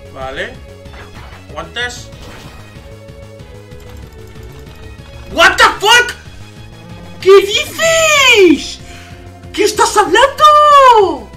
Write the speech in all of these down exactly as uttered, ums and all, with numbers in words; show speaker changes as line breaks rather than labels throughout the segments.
Vale. ¿Aguantas? ¿What the fuck? ¿Qué dices? ¿Qué estás hablando?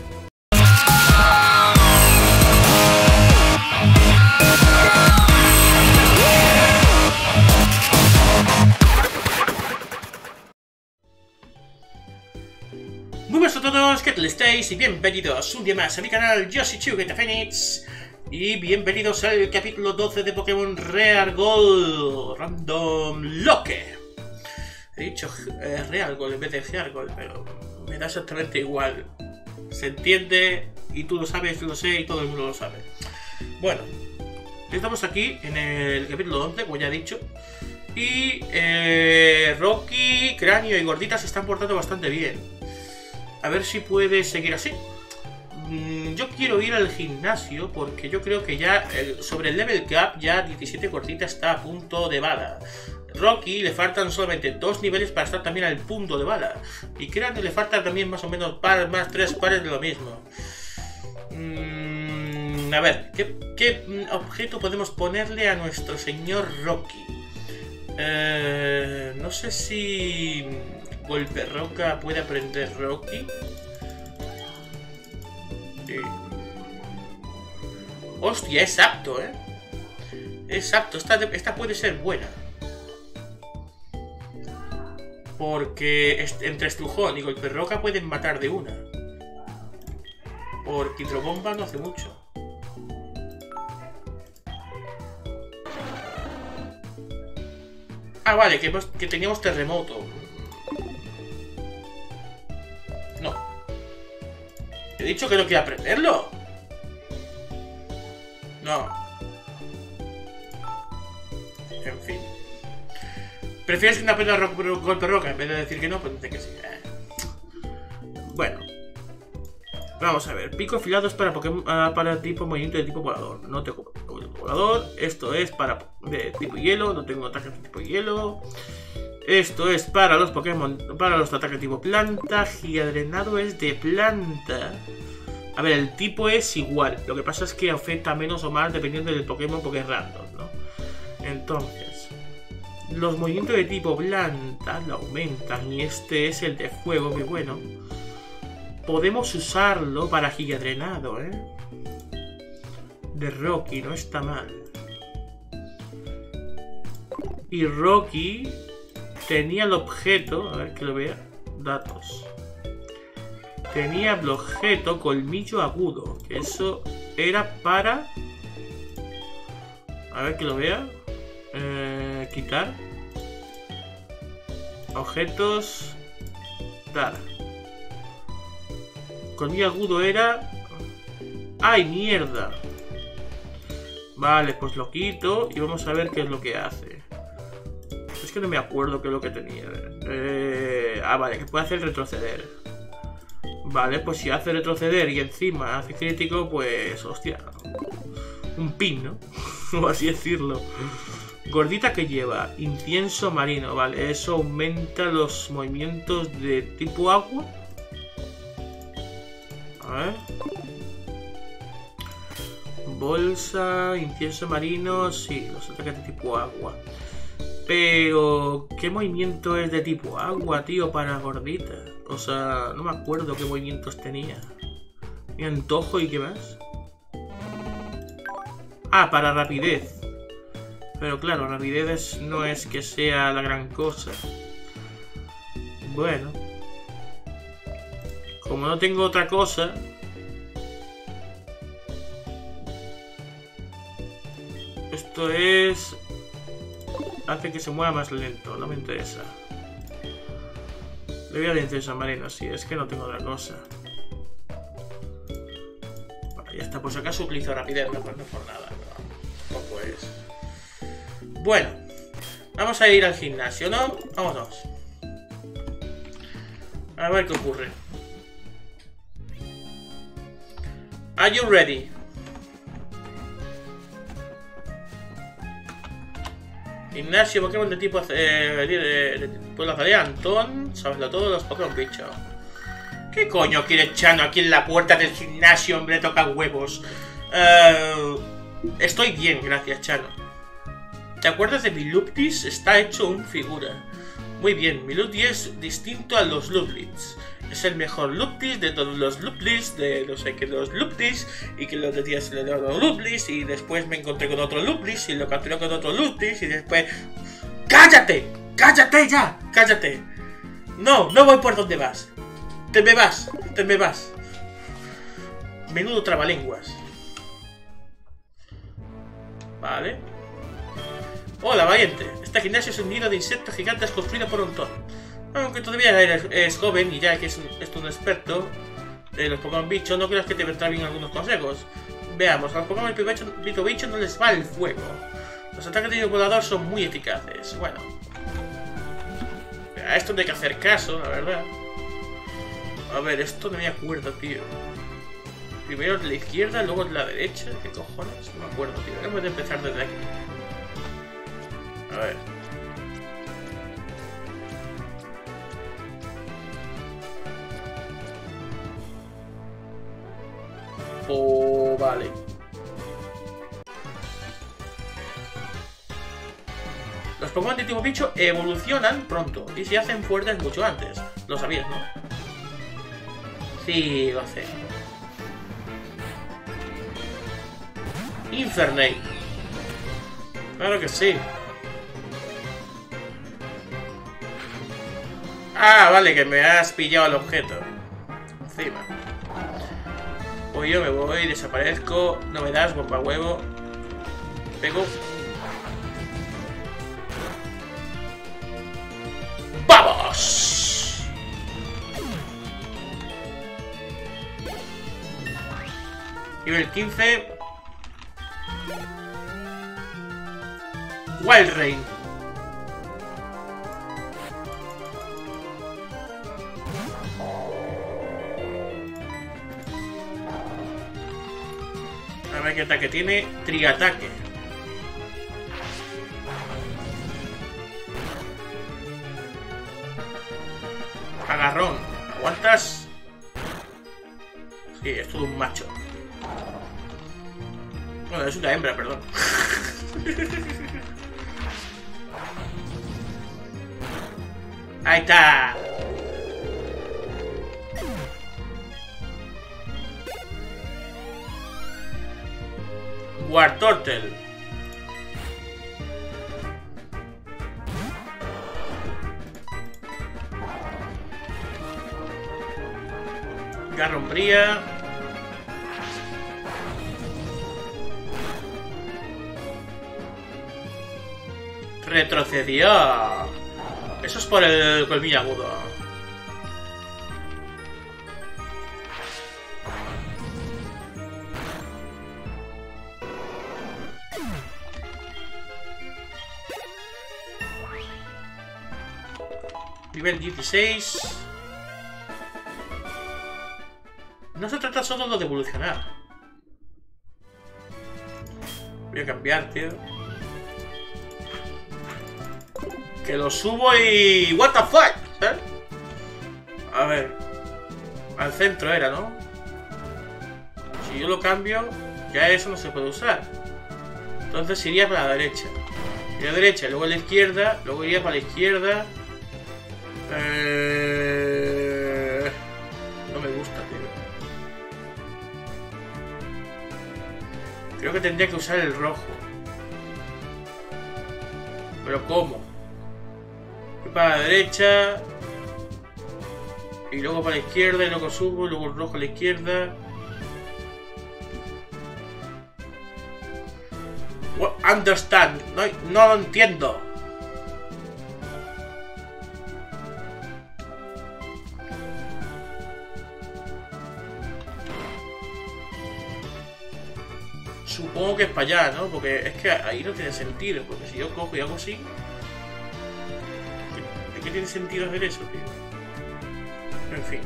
Muy buenas a todos, ¿qué tal estáis? Y bienvenidos un día más a mi canal, yo soy Chugeta Phoenix. Y bienvenidos al capítulo doce de Pokémon Real Gold Random Loque. He dicho eh, Real Gold en vez de Real Gold, pero me da exactamente igual. Se entiende, y tú lo sabes, yo lo sé, y todo el mundo lo sabe. Bueno, estamos aquí en el capítulo once, como ya he dicho. Y eh, Rocky, Cráneo y Gordita se están portando bastante bien. A ver si puede seguir así. Yo quiero ir al gimnasio porque yo creo que ya el, sobre el level cap ya diecisiete Gordita está a punto de bala. Rocky le faltan solamente dos niveles para estar también al punto de bala. Y Cráneo le faltan también más o menos par, más tres pares de lo mismo. Mm, a ver, ¿qué, ¿qué objeto podemos ponerle a nuestro señor Rocky? Eh, no sé si Golpe Roca puede aprender Rocky. Sí. Hostia, es apto, ¿eh? Es apto, esta, esta puede ser buena. Porque entre Estrujón y Golpe Roca pueden matar de una. Porque Hidrobomba no hace mucho. Ah, vale, que, que teníamos terremoto. No. He dicho que no quiero aprenderlo. No. En fin. ¿Prefieres que no aprenda ro Golpe Roca? En vez de decir que no, pues dice que sí. Bueno. Vamos a ver. Pico afilado es para Pokémon, uh, para tipo movimiento de tipo volador. No tengo volador. Esto es para de tipo hielo. No tengo ataque de tipo hielo. Esto es para los Pokémon, para los ataques tipo planta. Gigadrenado es de planta. A ver, el tipo es igual. Lo que pasa es que afecta menos o más dependiendo del Pokémon porque es random, ¿no? Entonces, los movimientos de tipo planta lo aumentan. Y este es el de fuego, muy bueno. Podemos usarlo para Gigadrenado, ¿eh? De Rocky, no está mal. Y Rocky tenía el objeto, a ver que lo vea, datos. Tenía el objeto colmillo agudo, que eso era para... A ver que lo vea. Eh, quitar. Objetos. Dar. Colmillo agudo era... ¡Ay, mierda! Vale, pues lo quito y vamos a ver qué es lo que hace. Es que no me acuerdo qué es lo que tenía. Eh, ah, vale, que puede hacer retroceder. Vale, pues si hace retroceder y encima hace crítico, pues... Hostia. Un pin, ¿no? O así decirlo. Gordita que lleva incienso marino. Vale, eso aumenta los movimientos de tipo agua. A ver. Bolsa, incienso marino. Sí, los ataques de tipo agua. Pero, ¿qué movimiento es de tipo agua, tío, para Gordita? O sea, no me acuerdo qué movimientos tenía. Mi antojo y qué más. Ah, para rapidez. Pero claro, rapidez es, no es que sea la gran cosa. Bueno. Como no tengo otra cosa... Esto es... Hace que se mueva más lento, no me interesa. Le voy a dar incienso marino, sí, es que no tengo otra cosa. Bueno, ya está, por si acaso utilizo rapidez, no, pues no por nada, no, no pues. Bueno, vamos a ir al gimnasio, ¿no? Vámonos. A ver qué ocurre. Are you ready? Gimnasio, Pokémon de tipo eh, de, de, pues la tarea Antón, sabeslo todo, los Pokémon bicho. ¿Qué coño quiere Chano aquí en la puerta del gimnasio, hombre? Toca huevos. Uh, Estoy bien, gracias, Chano. ¿Te acuerdas de mi Luptis? Está hecho un figura. Muy bien, mi Luptis es distinto a los Luptis. Es el mejor Luptis de todos los Luptis, de no sé qué los Luptis, y que los días le doy los Luptis, y después me encontré con otro Luptis, y lo capturé con otro Luptis, y después... ¡Cállate! ¡Cállate ya! ¡Cállate! No, no voy por donde vas. Te me vas, te me vas. Menudo trabalenguas. Vale. Hola, valiente. Este gimnasio es un nido de insectos gigantes construido por un toro. Aunque todavía eres, eres joven y ya que es un, es un experto de los Pokémon bicho, no creas que te vendrán bien algunos consejos. Veamos, a los Pokémon bicho, bicho no les va el fuego. Los ataques de volador son muy eficaces. Bueno. A esto no hay que hacer caso, la verdad. A ver, esto no me acuerdo, tío. Primero la izquierda, luego la derecha. ¿Qué cojones? No me acuerdo, tío. Vamos a empezar desde aquí. A ver. Oh, vale. Los Pokémon de tipo bicho evolucionan pronto y se hacen fuertes mucho antes. Lo sabías, ¿no? Sí, lo sé. Infernape. Claro que sí. Ah, vale, que me has pillado el objeto. Encima. Pues yo me voy, desaparezco. No me das, bomba huevo. Pego. ¡Vamos! Nivel quince. Wild Rain. A ver qué ataque tiene. Triataque. Agarrón. ¿Aguantas? Sí, es todo un macho. Bueno, es una hembra, perdón. Ahí está. Wartortle. Garrombría. Retrocedió. Eso es por el colmillo agudo. Nivel dieciséis. No se trata solo de evolucionar. Voy a cambiar, tío. Que lo subo y... What the fuck, ¿sabes? A ver. Al centro era, ¿no? Si yo lo cambio, ya eso no se puede usar. Entonces iría para la derecha. Y la derecha, luego a la izquierda, luego iría para la izquierda. Eh... No me gusta, tío. Creo que tendría que usar el rojo. ¿Pero cómo? Voy para la derecha. Y luego para la izquierda, y luego subo, y luego el rojo a la izquierda. What? Understand. No, no lo entiendo. Supongo que es para allá, ¿no? Porque es que ahí no tiene sentido. Porque si yo cojo y hago así... ¿De qué tiene sentido hacer eso, tío? En fin.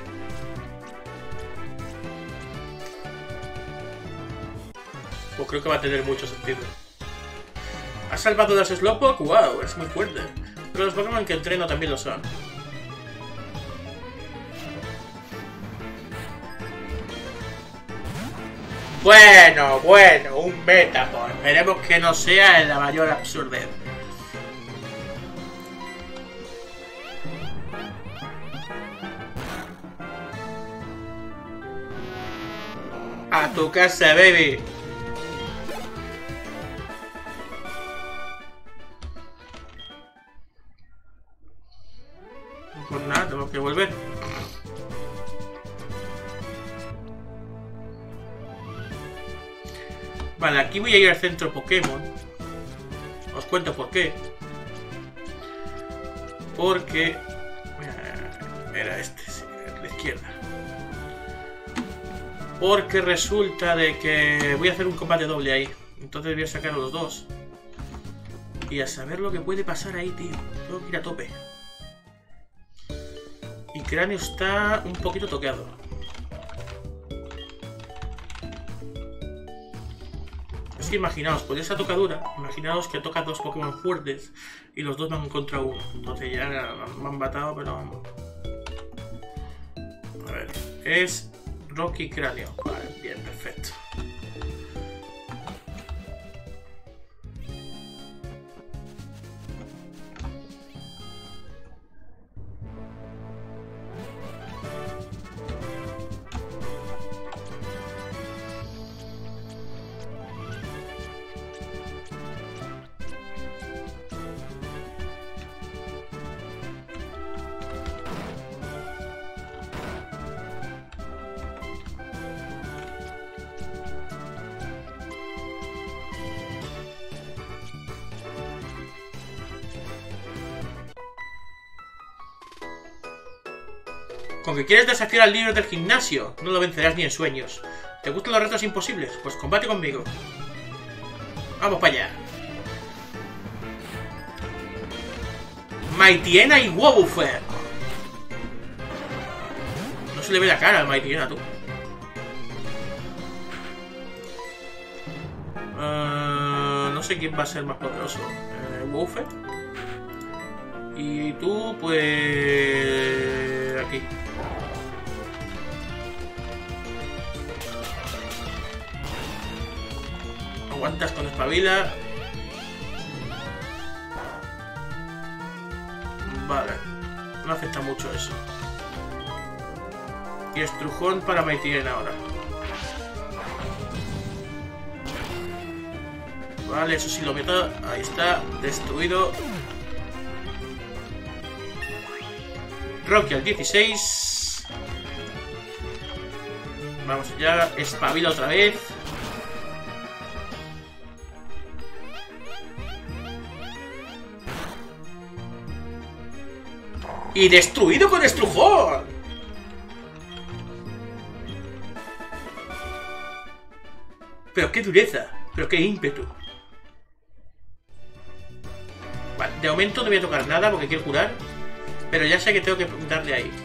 Pues creo que va a tener mucho sentido. ¿Has salvado a los Slowpoke? ¡Wow! Es muy fuerte. Pero los Pokémon que entreno también lo son. Bueno, bueno, un Metapod. Esperemos que no sea la mayor absurdez. A tu casa, baby. Pues nada, tenemos que volver. Vale, aquí voy a ir al centro Pokémon. Os cuento por qué. Porque... Era este, sí, a la izquierda. Porque resulta de que voy a hacer un combate doble ahí. Entonces voy a sacar a los dos. Y a saber lo que puede pasar ahí, tío. Tengo que ir a tope. Y Cráneo está un poquito toqueado. Es que imaginaos, por esa tocadura, imaginaos que toca dos Pokémon fuertes y los dos van contra uno. Entonces ya me han matado, pero vamos. A ver, es Rocky Cráneo. Vale, bien, perfecto. Con que quieres desafiar al líder del gimnasio, no lo vencerás ni en sueños. ¿Te gustan los retos imposibles? Pues combate conmigo. Vamos para allá. Mightyena y Wobbuffet. No se le ve la cara al Mightyena, tú. Uh, no sé quién va a ser más poderoso. Eh, Wobbuffet. Y tú, pues... aquí. Aguantas con espabila. Vale. No afecta mucho eso. Y estrujón para Mightyena ahora. Vale, eso sí lo meto. Ahí está. Destruido. Rocky al dieciséis. Vamos allá. Espabila otra vez. Y destruido con estrujón. Pero qué dureza. Pero qué ímpetu. Vale, de momento no voy a tocar nada porque quiero curar. Pero ya sé que tengo que darle ahí.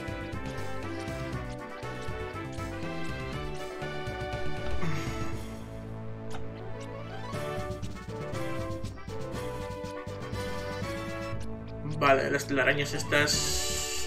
Vale, las telarañas estas...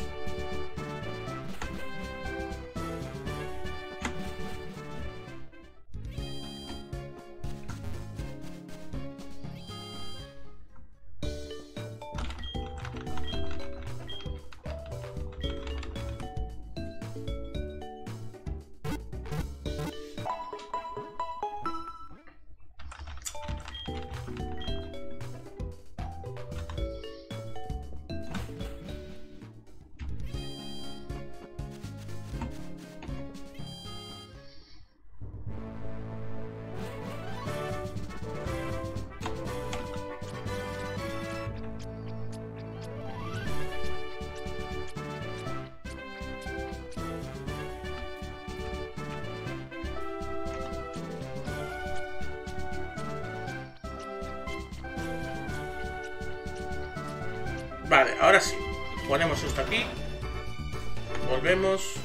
Vale, ahora sí. Ponemos esto aquí. Volvemos.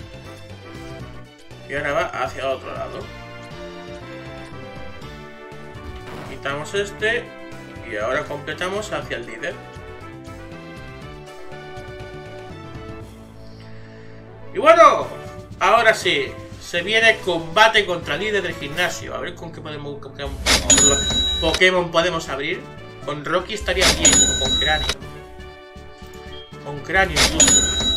Y ahora va hacia otro lado. Quitamos este. Y ahora completamos hacia el líder. Y bueno, ahora sí. Se viene combate contra el líder del gimnasio. A ver con qué podemos, con qué Pokémon podemos abrir. Con Rocky estaría bien, o con Cráneo. Con Cráneo incluso.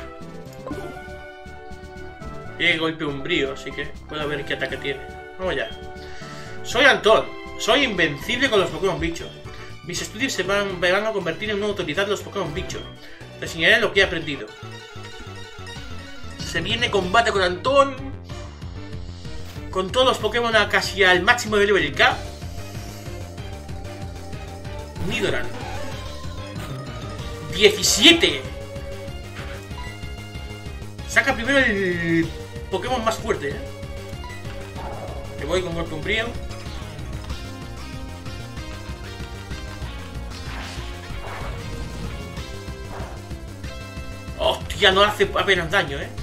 Tiene golpe umbrío, así que puedo ver qué ataque tiene. Vamos ya. Soy Antón. Soy invencible con los Pokémon bicho. Mis estudios se van, me van a convertir en una autoridad de los Pokémon bicho. Te enseñaré lo que he aprendido. Se viene combate con Antón. Con todos los Pokémon a casi al máximo de level K. Nidoran. diecisiete. Saca primero el Pokémon más fuerte, ¿eh? Que voy con golpe umbrío. Hostia, no hace apenas daño, ¿eh?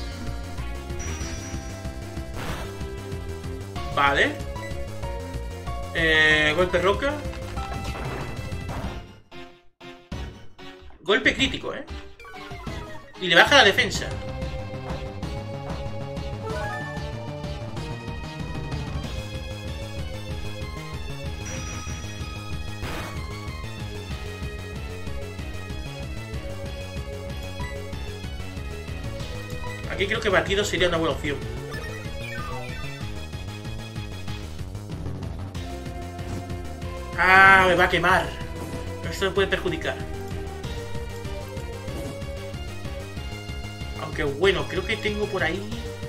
Vale. Eh, golpe roca. Golpe crítico, ¿eh? Y le baja la defensa. Aquí creo que batido sería una buena opción. Ah, me va a quemar. Esto me puede perjudicar. Aunque bueno, creo que tengo por ahí...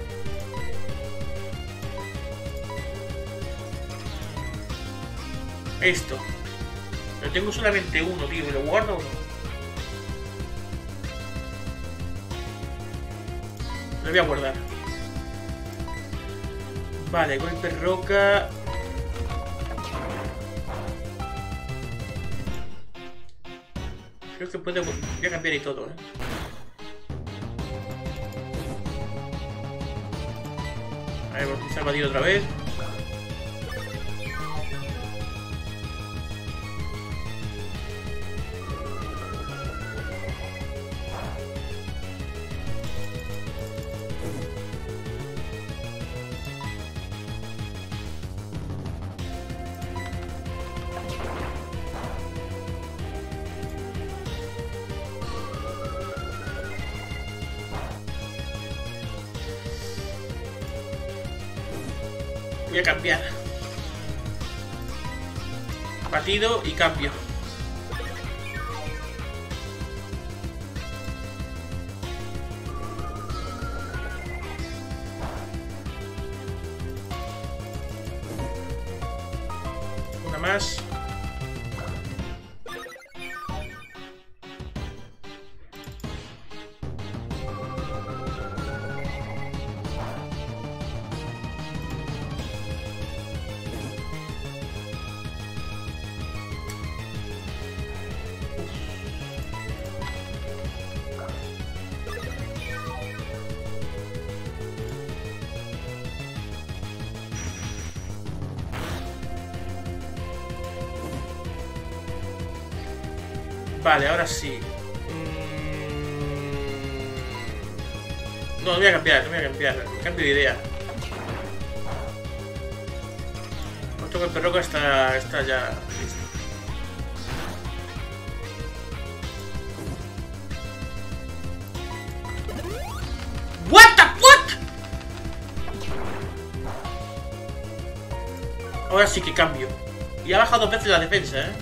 Esto. Pero tengo solamente uno, tío. ¿Me lo guardo o no? Lo voy a guardar. Vale, golpe roca. Creo que puede... Voy a cambiar y todo, ¿eh? A ver, vamos a usar batido otra vez. Voy a cambiar. Batido y cambio. Una más. Vale, ahora sí. Mm... No, no voy a cambiar, no voy a cambiar. Cambio de idea. Puesto que el perroco está, está ya listo. What the fuck? Ahora sí que cambio. Y ha bajado dos veces la defensa, ¿eh?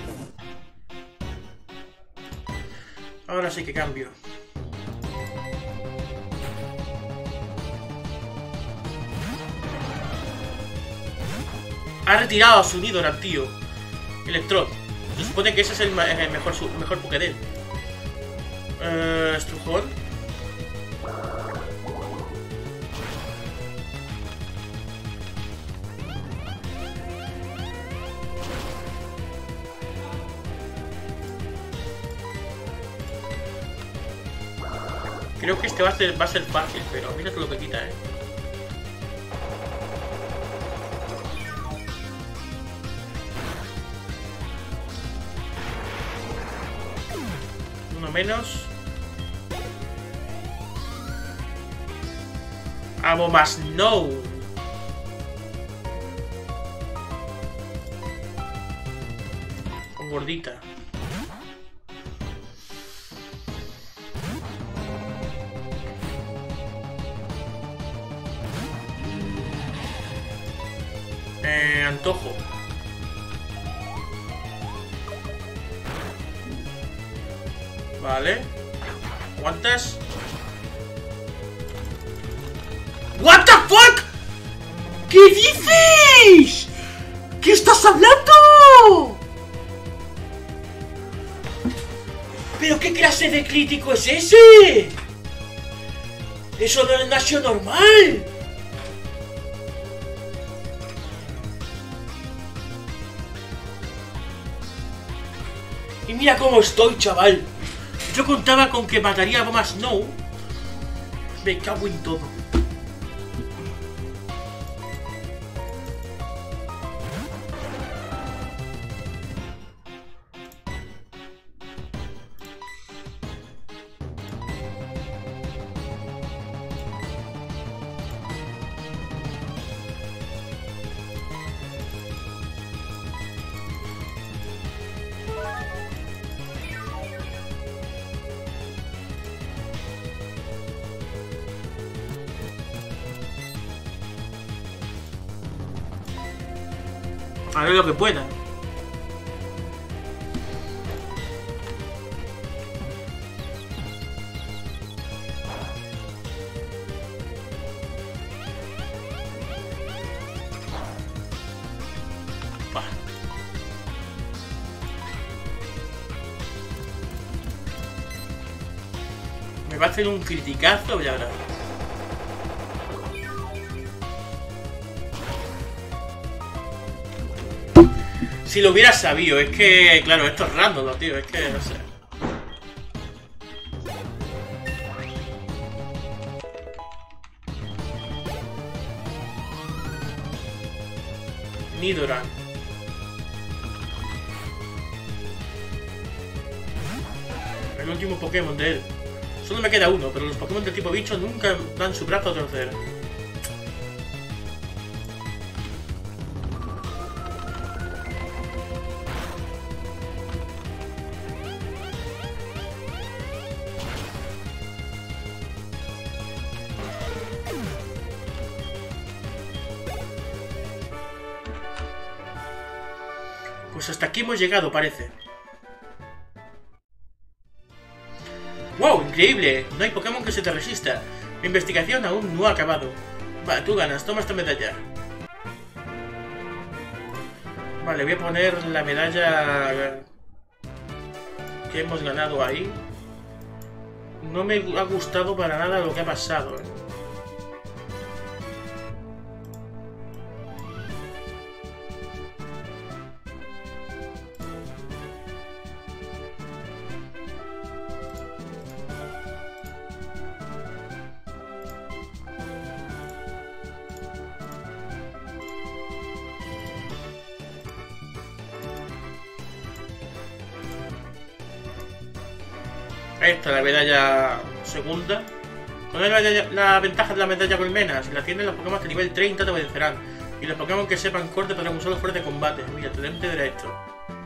Ahora sí que cambio. Ha retirado a su Nidoran, tío. Electrode. Se supone que ese es el, el mejor, su, mejor Pokédex. Eh, Estrujón. Creo que este va a ser, va a ser fácil, pero mira todo lo que quita, eh. Uno menos. Abomas Snow. Con gordita. Eh, antojo. Vale. ¿Aguantas? ¿What the fuck? ¿Qué dices? ¿Qué estás hablando? ¿Pero qué clase de crítico es ese? Eso no es nació normal. Y mira cómo estoy, chaval. Yo contaba con que mataría a Abomas Snow. Me cago en todo. Haré lo que pueda. Bah. Me va a hacer un criticazo, ya verás. Si lo hubiera sabido, es que, claro, esto es random, tío, es que, no sé. Nidoran. El último Pokémon de él. Solo me queda uno, pero los Pokémon de tipo bicho nunca dan su brazo a torcer. Pues hasta aquí hemos llegado, parece. ¡Wow! ¡Increíble! No hay Pokémon que se te resista. Mi investigación aún no ha acabado. Va, tú ganas. Toma esta medalla. Vale, voy a poner la medalla que hemos ganado ahí. No me ha gustado para nada lo que ha pasado, ¿eh? Esta es la medalla segunda. Con la, la ventaja de la medalla colmena. Si la tienen los Pokémon de nivel treinta te obedecerán. Y los Pokémon que sepan corte podrán usarlos fuera de combate. Mira, te entenderá esto.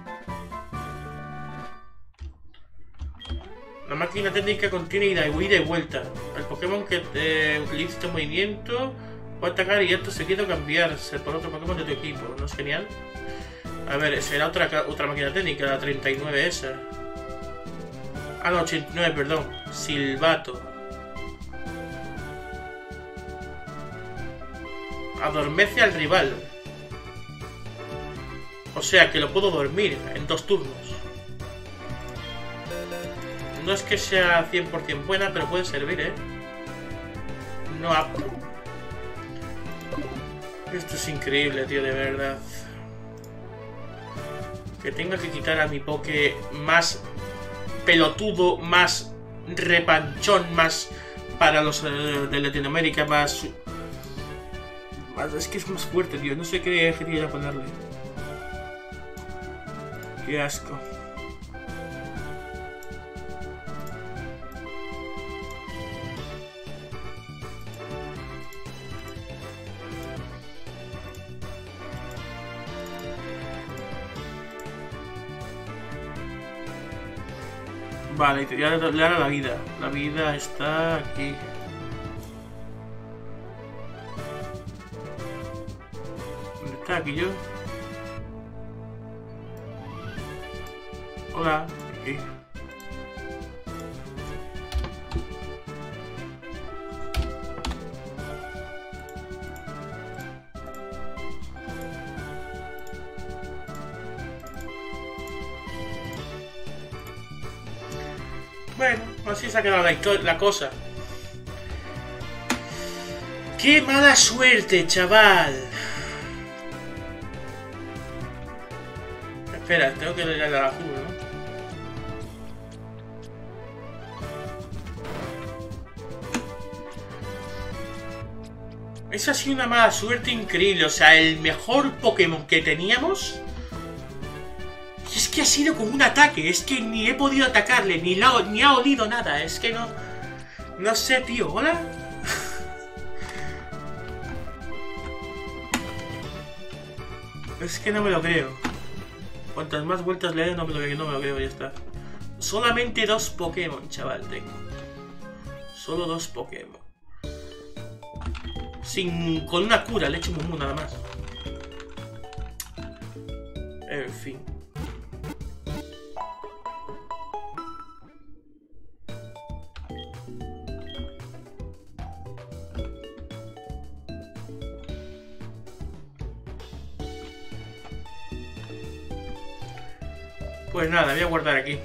La máquina técnica contiene ida y ida y vuelta. El Pokémon que eh, utilice este movimiento puede atacar y esto seguido cambiarse por otro Pokémon de tu equipo. ¿No es genial? A ver, será otra, otra máquina técnica, la treinta y nueve esa. Ah, no, ochenta y nueve, perdón. Silbato. Adormece al rival. O sea que lo puedo dormir en dos turnos. No es que sea cien por cien buena, pero puede servir, ¿eh? No apto. Esto es increíble, tío, de verdad. Que tenga que quitar a mi Poké más pelotudo, más repanchón, más para los eh, de Latinoamérica, más, más... Es que es más fuerte, tío. No sé qué quería ponerle. Qué asco. Vale, y ya le dará la vida. La vida está aquí. ¿Dónde está aquí yo? Hola. Aquí. Bueno, así se ha quedado la, la cosa. ¡Qué mala suerte, chaval! Espera, tengo que darle a la Q, ¿no? Esa ha sido una mala suerte increíble. O sea, el mejor Pokémon que teníamos... Y es que ha sido como un ataque. Es que ni he podido atacarle, ni, la, ni ha olido nada. Es que no... No sé, tío. ¿Hola? Es que no me lo creo. Cuantas más vueltas le dé, no me lo creo, no me lo creo, ya está. Solamente dos Pokémon, chaval, tengo. Solo dos Pokémon. Sin... Con una cura, le echo un mumu nada más. En fin. Pues nada, voy a guardar aquí.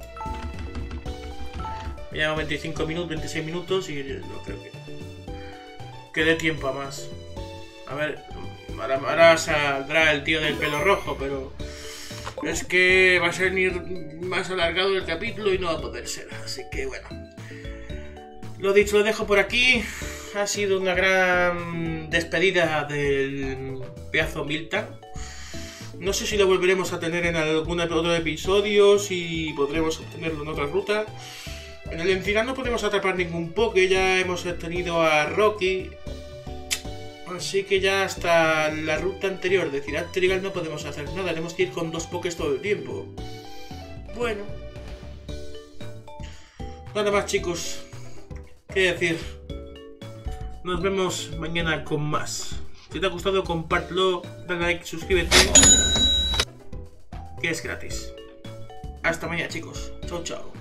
Me llevo veinticinco minutos, veintiséis minutos y no creo que... que dé tiempo a más. A ver, ahora, ahora saldrá el tío del pelo rojo, pero... es que va a ser más alargado el capítulo y no va a poder ser. Así que bueno. Lo dicho, lo dejo por aquí. Ha sido una gran despedida del pedazo Miltank. No sé si lo volveremos a tener en algún otro episodio, si podremos obtenerlo en otra ruta. En el Encinar no podemos atrapar ningún Poké, ya hemos tenido a Rocky. Así que ya hasta la ruta anterior de Ciudad Trigal no podemos hacer nada, tenemos que ir con dos Pokés todo el tiempo. Bueno. Nada más, chicos. ¿Qué decir? Nos vemos mañana con más. Si te ha gustado, compártelo, dale like, suscríbete, que es gratis. Hasta mañana, chicos. Chao, chao.